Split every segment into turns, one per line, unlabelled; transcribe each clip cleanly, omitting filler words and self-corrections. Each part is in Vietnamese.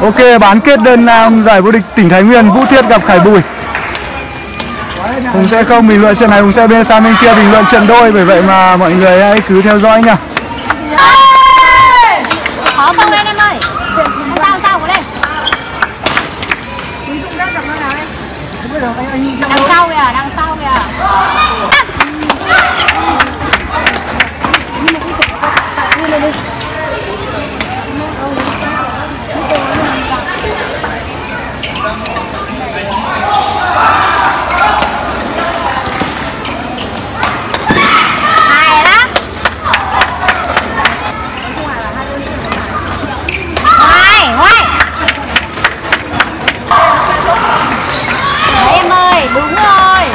Ok, bán kết đơn nam giải vô địch tỉnh Thái Nguyên, Vũ Thiết gặp Khải Bùi. Hùng sẽ không bình luận trận này, Hùng sẽ bên sang bên kia bình luận trận đôi, bởi vậy mà mọi người hãy cứ theo dõi nha.
Khó không lên em ơi. Sao có lên. Đằng sau kìa, đằng sau kìa. Đúng rồi.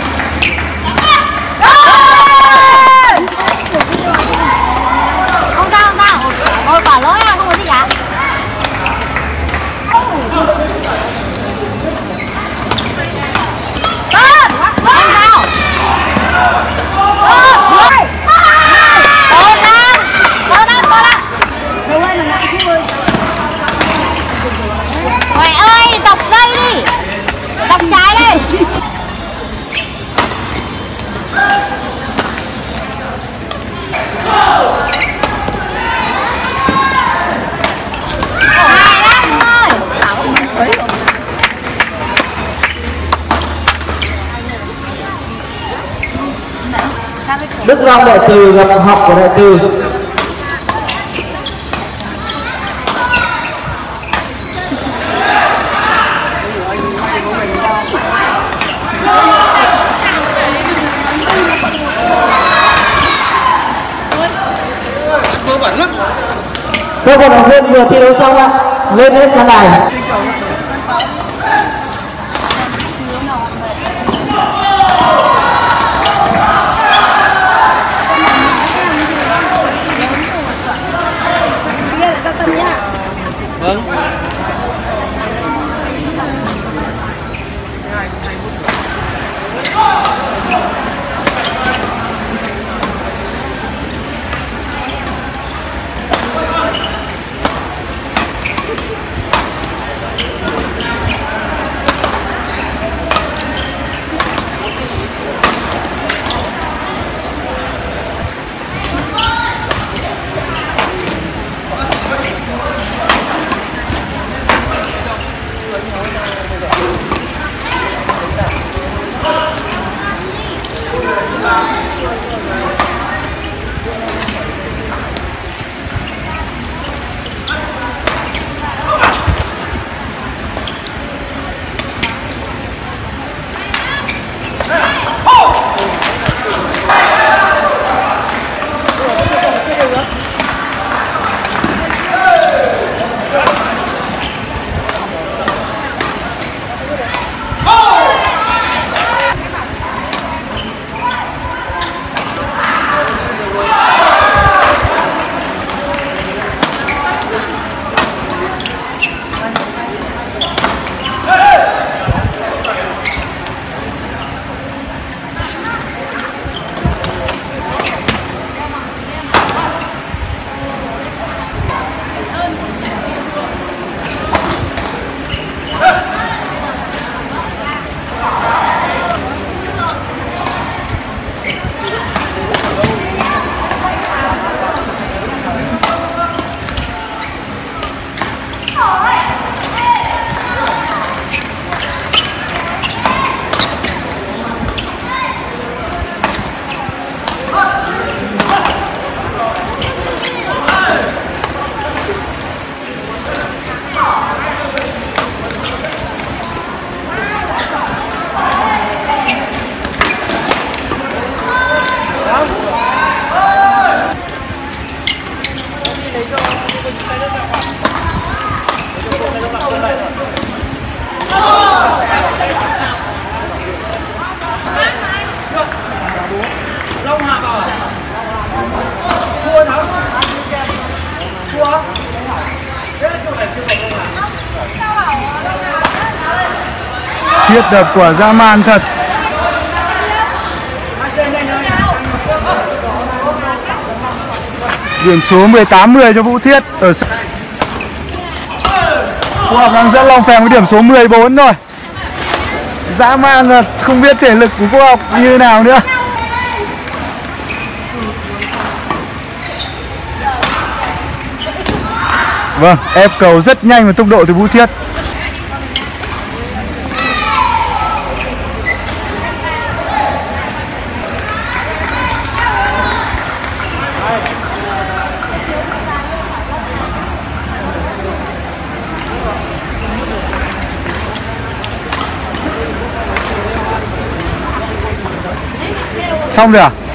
Không sao. Ôi quả lỗi à, không có gì cả. Mày ơi, dọc dây đi. Dọc trái đây.
Đức Long Đại Từ gặp Học của Đại Từ. Các vận động viên vừa thi đấu xong ạ, lên đến khán đài.
Vâng.
Thiết đập quả dã man thật. Điểm số 18-10 cho Vũ Thiết ở Vũ Học đang dẫn Long Phèn với điểm số 14 rồi. Dã man rồi, không biết thể lực của Vũ Học như nào nữa. Vâng, ép cầu rất nhanh và tốc độ từ Vũ Thiết. Xong rồi à?